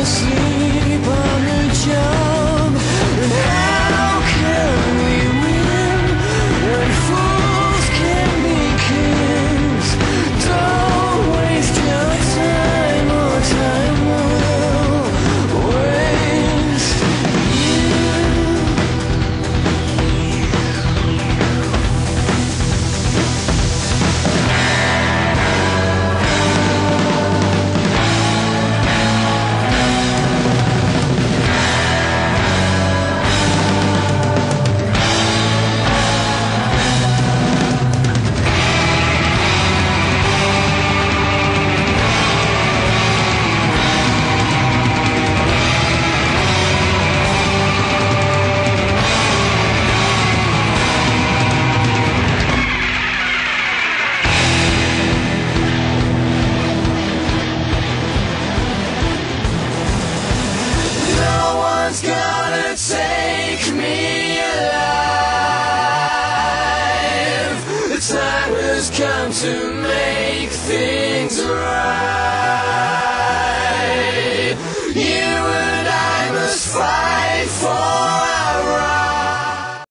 sleep on the job. And how can we win when fools can be kings? Don't waste your time, or time will waste you. No one's gonna take me alive. The time has come to make things right. You and I must fight.